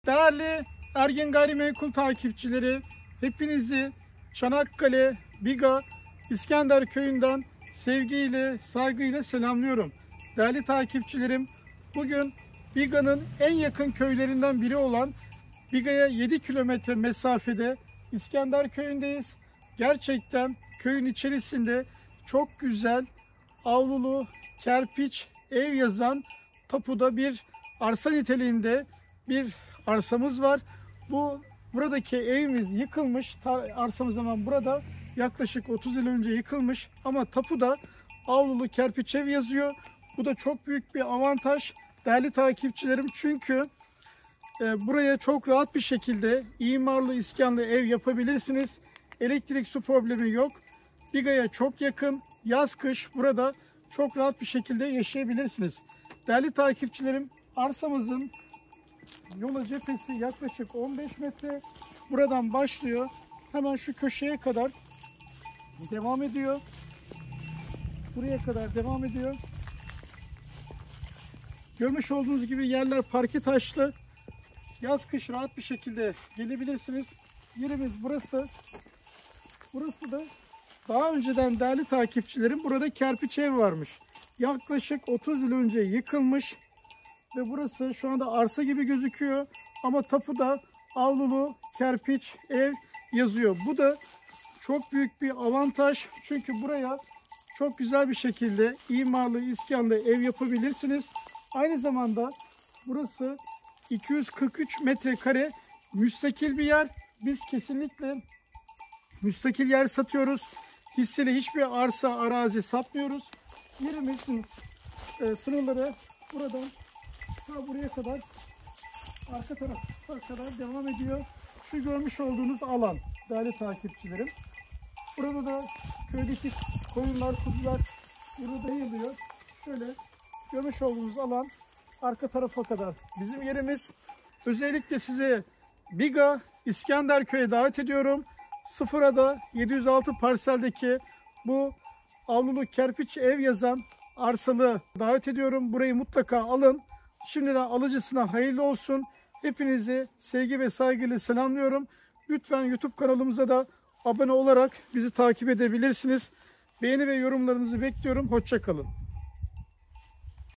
Değerli Ergen Gayrimenkul takipçileri, hepinizi Çanakkale, Biga, İskender Köyü'nden sevgiyle, saygıyla selamlıyorum. Değerli takipçilerim, bugün Biga'nın en yakın köylerinden biri olan Biga'ya 7 kilometre mesafede İskender Köyü'ndeyiz. Gerçekten köyün içerisinde çok güzel, avlulu, kerpiç ev yazan tapuda bir arsa niteliğinde bir arsamız var. Buradaki evimiz yıkılmış. Arsamız hemen burada. Yaklaşık 30 yıl önce yıkılmış. Ama tapuda avlulu kerpiç ev yazıyor. Bu da çok büyük bir avantaj değerli takipçilerim. Çünkü buraya çok rahat bir şekilde imarlı, iskanlı ev yapabilirsiniz. Elektrik, su problemi yok. Biga'ya çok yakın. Yaz, kış burada çok rahat bir şekilde yaşayabilirsiniz. Değerli takipçilerim, arsamızın yola cephesi yaklaşık 15 metre. Buradan başlıyor. Hemen şu köşeye kadar devam ediyor. Buraya kadar devam ediyor. Görmüş olduğunuz gibi yerler parke taşlı. Yaz kış rahat bir şekilde gelebilirsiniz. Yerimiz burası. Burası da daha önceden değerli takipçilerim burada kerpiç ev varmış. Yaklaşık 30 yıl önce yıkılmış. Ve burası şu anda arsa gibi gözüküyor. Ama tapuda avlulu kerpiç ev yazıyor. Bu da çok büyük bir avantaj. Çünkü buraya çok güzel bir şekilde imarlı, iskanlı ev yapabilirsiniz. Aynı zamanda burası 243 metrekare müstakil bir yer. Biz kesinlikle müstakil yer satıyoruz. Hisseli hiçbir arsa, arazi satmıyoruz. Yerimizin sınırları buradan buraya kadar, arka tarafa kadar devam ediyor. Şu görmüş olduğunuz alan değerli takipçilerim. Burada da köydeki koyunlar, kuzular burada yayılıyor. Şöyle görmüş olduğunuz alan arka tarafa kadar bizim yerimiz. Özellikle size Biga, İskenderköy'e davet ediyorum. 0'a 706 parseldeki bu avlulu kerpiç ev yazan arsalı davet ediyorum. Burayı mutlaka alın. Şimdiden alıcısına hayırlı olsun. Hepinizi sevgi ve saygıyla selamlıyorum. Lütfen YouTube kanalımıza da abone olarak bizi takip edebilirsiniz. Beğeni ve yorumlarınızı bekliyorum. Hoşça kalın.